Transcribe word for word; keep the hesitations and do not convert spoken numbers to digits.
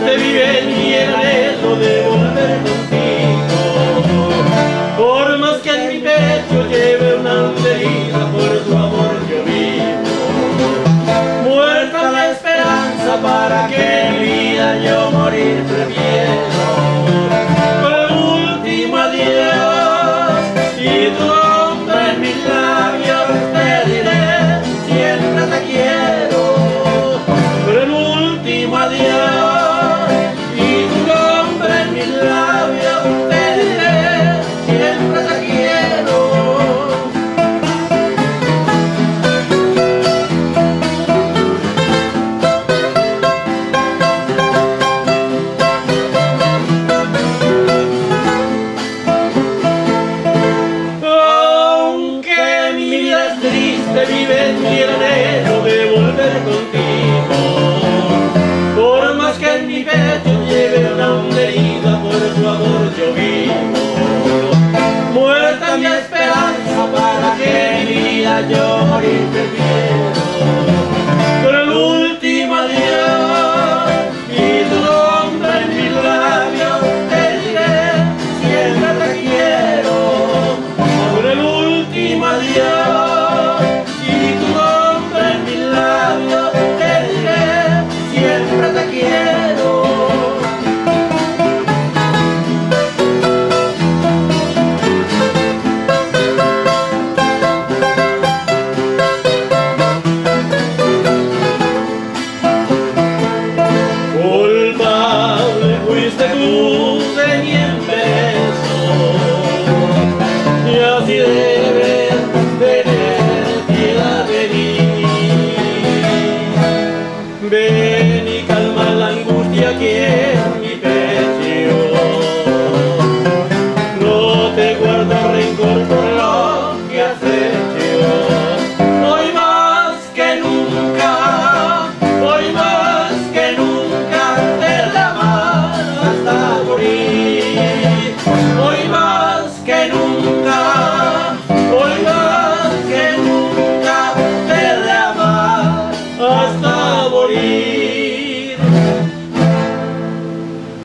triste vive mi anhelo de volver contigo. Por más que en mi pecho lleve una herida, por tu amor yo vivo. Muerta la esperanza, para que en vida yo morir prefiero. El último adiós y tu nombre en mis labios te diré, siempre te quiero. Pero el último adiós y tu nombre en mis labios te diré, siempre te quiero. Aunque mi vida es triste, vive en mi anhelo de volver contigo. Por más que en mi pecho lleve una herida, por tu amor yo vivo. Muerta mi esperanza, para que en mi vida yo morir prefiero. Pero el último adiós y tu nombre en mis labios te diré, siempre te quiero. Pero el último adiós y tu nombre en mis labios te diré, siempre te quiero. Culpable fuiste tú de mi empezo, y así debes tener piedad de mí. Ven y calma la angustia que en mi pecho. No te guardo rencor por lo que has hecho. Hoy más que nunca, hoy más que nunca, te la mano hasta morir. Hoy más que nunca.